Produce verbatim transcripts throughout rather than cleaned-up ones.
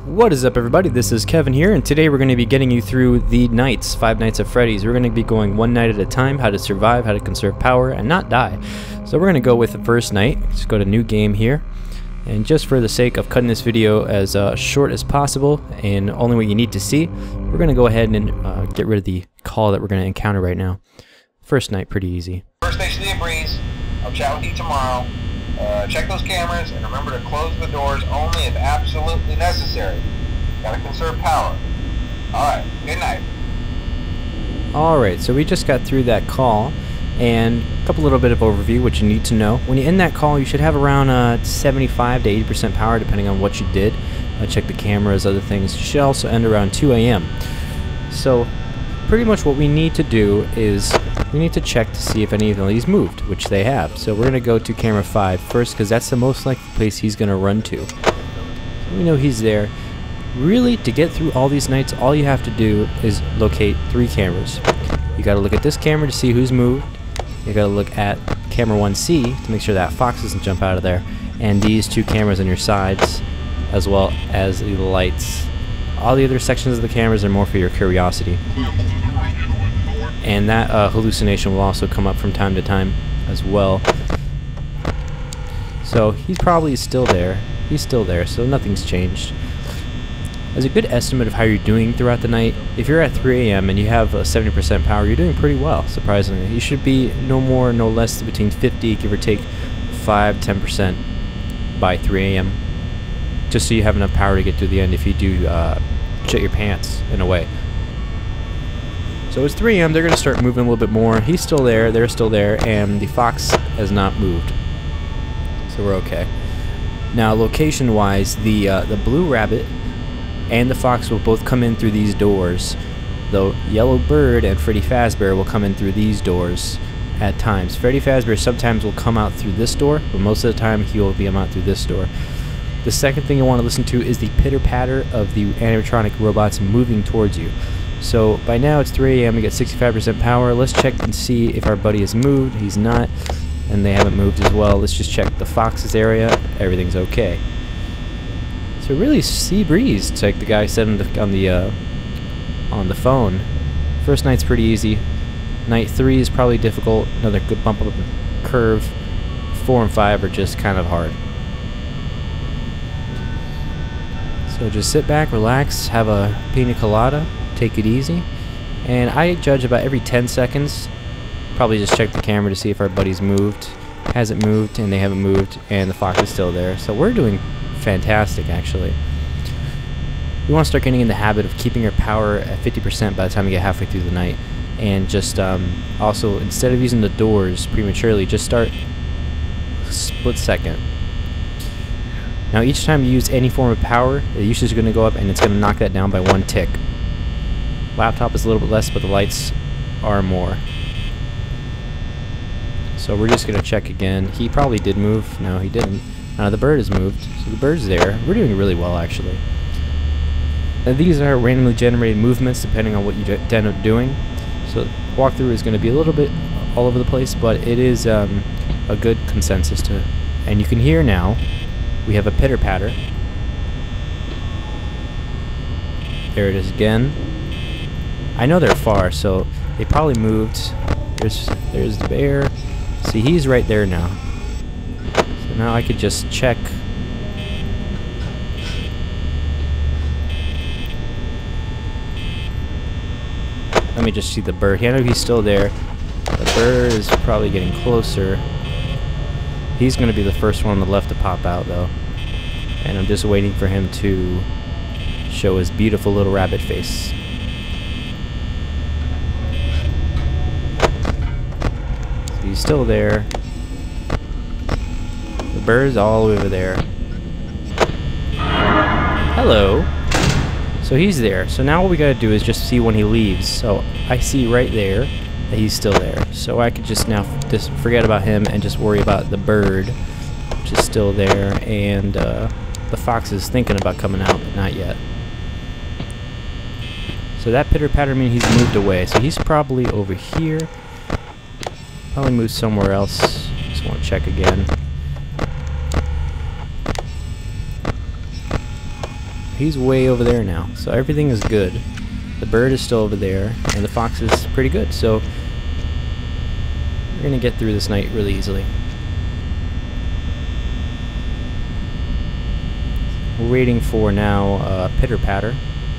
What is up, everybody? This is Kevin here, and today we're going to be getting you through the nights, Five Nights at Freddy's. We're going to be going one night at a time, how to survive, how to conserve power, and not die. So we're going to go with the first night. Let's go to new game here. And just for the sake of cutting this video as uh, short as possible, and only what you need to see, we're going to go ahead and uh, get rid of the call that we're going to encounter right now. First night, pretty easy. First station of the breeze. I'll chat with you tomorrow. Uh, check those cameras and remember to close the doors only if absolutely necessary. Gotta conserve power. Alright, good night. Alright, so we just got through that call, and a couple little bit of overview what you need to know. When you end that call, you should have around uh, seventy-five to eighty percent power depending on what you did. Uh, check the cameras, other things. You should also end around two A M So pretty much what we need to do is we need to check to see if any of these moved, which they have. So we're going to go to camera five first because that's the most likely place he's going to run to. So we know he's there. Really, to get through all these nights, all you have to do is locate three cameras. You got to look at this camera to see who's moved. You got to look at camera one C to make sure that fox doesn't jump out of there. And these two cameras on your sides, as well as the lights. All the other sections of the cameras are more for your curiosity. And that uh, hallucination will also come up from time to time as well. So he's probably still there. He's still there, so nothing's changed. As a good estimate of how you're doing throughout the night, if you're at three A M and you have uh, seventy percent power, you're doing pretty well, surprisingly. You should be no more, no less between fifty, give or take five to ten percent by three A M Just so you have enough power to get through the end if you do uh, shit your pants, in a way. So it's three A M, they're going to start moving a little bit more. He's still there, they're still there, and the fox has not moved. So we're okay. Now, location-wise, the uh, the blue rabbit and the fox will both come in through these doors. The yellow bird and Freddy Fazbear will come in through these doors at times. Freddy Fazbear sometimes will come out through this door, but most of the time he will be out through this door. The second thing you want to listen to is the pitter-patter of the animatronic robots moving towards you. So by now it's three A M, we get sixty-five percent power. Let's check and see if our buddy has moved. He's not, and they haven't moved as well. Let's just check the fox's area. Everything's okay. So really, sea breeze, it's like the guy said on the on the uh, on the phone. First night's pretty easy. Night three is probably difficult. Another good bump up curve. Four and five are just kind of hard. So just sit back, relax, have a pina colada. Take it easy, and I judge about every ten seconds. Probably just check the camera to see if our buddy's moved. Hasn't moved, and they haven't moved, and the fox is still there. So we're doing fantastic, actually. We want to start getting in the habit of keeping our power at fifty percent by the time we get halfway through the night, and just um, also, instead of using the doors prematurely, just start split second. Now each time you use any form of power, the usage is going to go up, and it's going to knock that down by one tick. Laptop is a little bit less, but the lights are more. So we're just going to check again. He probably did move. No, he didn't. Uh, the bird has moved. So the bird's there. We're doing really well, actually. And these are randomly generated movements depending on what you end up doing. So walkthrough is going to be a little bit all over the place, but it is um, a good consensus to. And you can hear now we have a pitter-patter. There it is again. I know they're far, so they probably moved. There's, there's the bear. See, he's right there now. So now I could just check. Let me just see the bird. I know he's still there. The bird is probably getting closer. He's going to be the first one on the left to pop out, though. And I'm just waiting for him to show his beautiful little rabbit face. He's still there. The bird's all over there. Hello. So he's there. So now what we gotta do is just see when he leaves. So I see right there that he's still there. So I could just now just forget about him and just worry about the bird, which is still there, and uh, the fox is thinking about coming out, but not yet. So that pitter-patter means he's moved away. So he's probably over here. Probably moved somewhere else. Just want to check again. he's way over there now. So everything is good. The bird is still over there, and the fox is pretty good. So we're gonna get through this night really easily. We're waiting for now uh, pitter patter.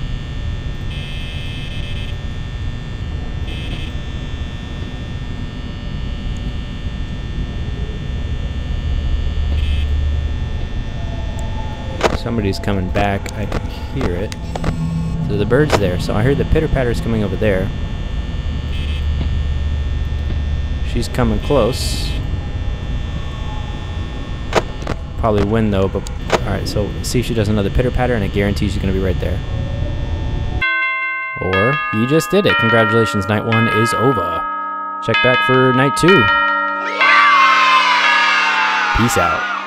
Somebody's coming back. I can hear it. So the bird's there. So I heard the pitter patter's coming over there. She's coming close. Probably win though, but alright, so see if she does another pitter patter, and I guarantee she's gonna be right there. Or you just did it. Congratulations, night one is over. Check back for night two. Peace out.